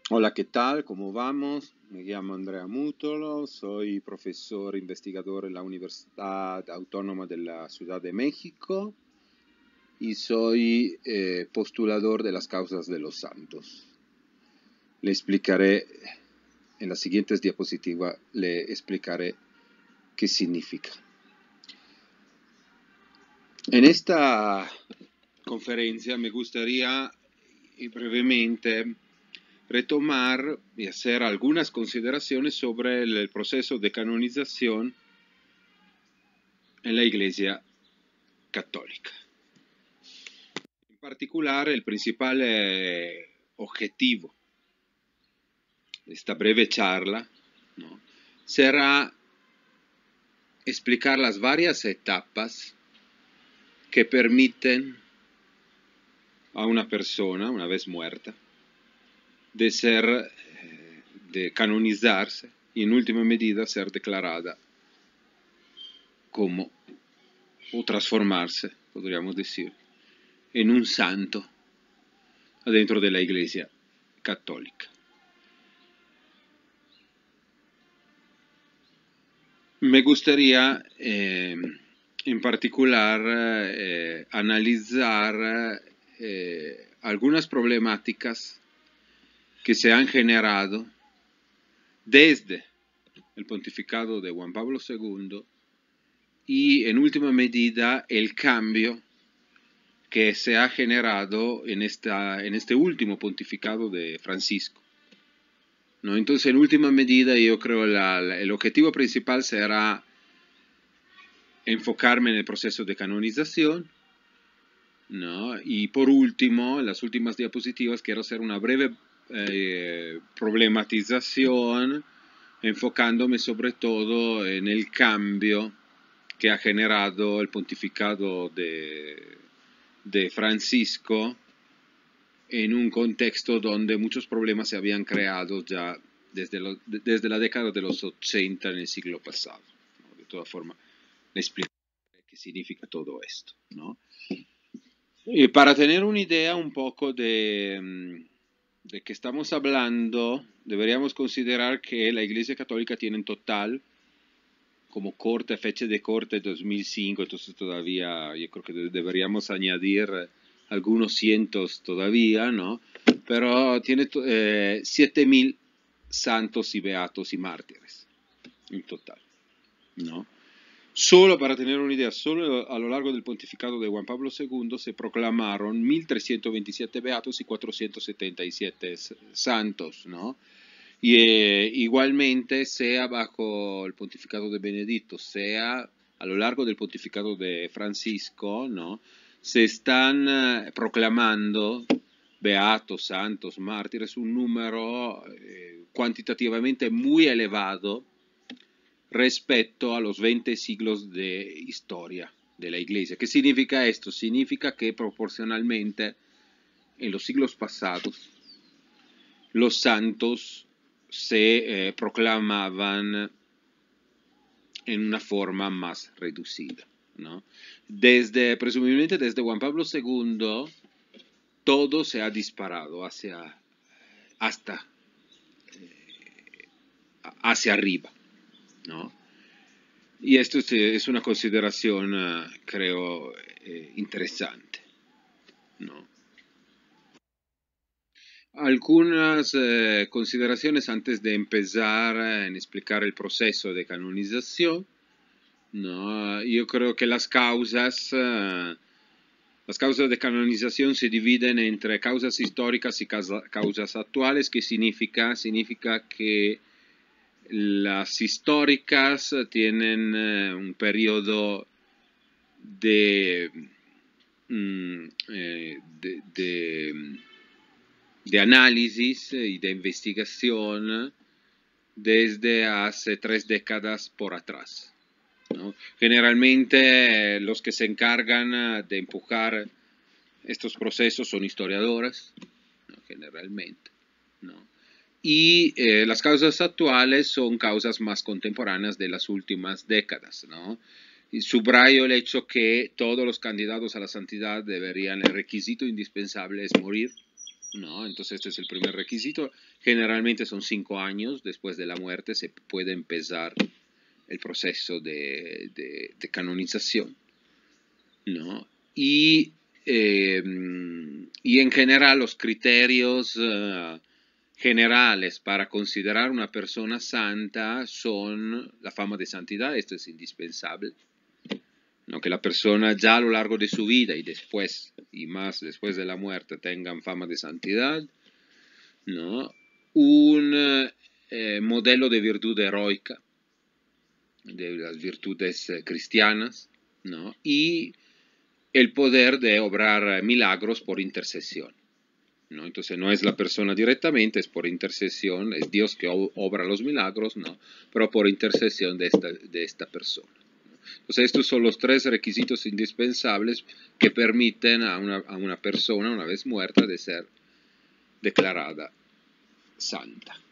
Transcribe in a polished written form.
Hola, ¿qué tal? ¿Cómo vamos? Me llamo Andrea Mutolo, soy profesor investigador en la Universidad Autónoma de la Ciudad de México y soy postulador de las causas de los santos. Le explicaré, en las siguientes diapositivas, le explicaré qué significa. En esta conferencia me gustaría brevemente retomar y hacer algunas consideraciones sobre el proceso de canonización en la Iglesia Católica. En particular, el principal objetivo de esta breve charla, ¿no?, será explicar las varias etapas que permiten a una persona, una vez muerta, de canonizarse y en última medida ser declarada como, o transformarse, podríamos decir, en un santo dentro de la Iglesia Católica. Me gustaría en particular analizar algunas problemáticas que se han generado desde el pontificado de Juan Pablo II y en última medida el cambio que se ha generado en este último pontificado de Francisco, ¿no? Entonces, en última medida, yo creo el objetivo principal será enfocarme en el proceso de canonización, ¿no? Y por último, en las últimas diapositivas, quiero hacer una breve problematización, enfocándome sobre todo en el cambio que ha generado el pontificado de Francisco en un contexto donde muchos problemas se habían creado ya desde la década de los 80 en el siglo pasado, ¿no? De todas formas, le explico qué significa todo esto, ¿no? Y para tener una idea un poco de qué estamos hablando, deberíamos considerar que la Iglesia Católica tiene en total, como corte, fecha de corte 2005, entonces todavía yo creo que deberíamos añadir algunos cientos todavía, ¿no? Pero tiene 7.000 santos y beatos y mártires en total, ¿no? Solo para tener una idea, solo a lo largo del pontificado de Juan Pablo II se proclamaron 1.327 beatos y 477 santos, ¿no? Y igualmente, sea bajo el pontificado de Benedicto, sea a lo largo del pontificado de Francisco, ¿no?, se están proclamando beatos, santos, mártires, un número cuantitativamente muy elevado respecto a los 20 siglos de historia de la Iglesia. ¿Qué significa esto? Significa que proporcionalmente en los siglos pasados los santos se proclamaban en una forma más reducida, ¿no? Presumiblemente desde Juan Pablo II, todo se ha disparado hasta hacia arriba, ¿no? Y esto es una consideración, creo, interesante, ¿no? Algunas consideraciones antes de empezar en explicar el proceso de canonización, ¿no? Yo creo que las causas de canonización se dividen entre causas históricas y causas actuales. ¿Qué significa? Significa que las históricas tienen un periodo de análisis y de investigación desde hace 3 décadas por atrás, ¿no? Generalmente los que se encargan de empujar estos procesos son historiadores, ¿no?, generalmente, ¿no? Y las causas actuales son causas más contemporáneas de las últimas décadas, ¿no? Y subrayo el hecho que todos los candidatos a la santidad el requisito indispensable es morir, ¿no? Entonces este es el primer requisito. Generalmente son 5 años después de la muerte, se puede empezar el proceso de canonización, ¿no? Y en general los criterios generales para considerar una persona santa son la fama de santidad, esto es indispensable, ¿no? Que la persona ya a lo largo de su vida y después, y más después de la muerte, tengan fama de santidad, ¿no? Un modelo de virtud heroica, de las virtudes cristianas, ¿no? Y el poder de obrar milagros por intercesión, ¿no? Entonces no es la persona directamente, es por intercesión, es Dios que obra los milagros, ¿no? Pero por intercesión de esta persona. Entonces estos son los 3 requisitos indispensables que permiten a una persona, una vez muerta, de ser declarada santa.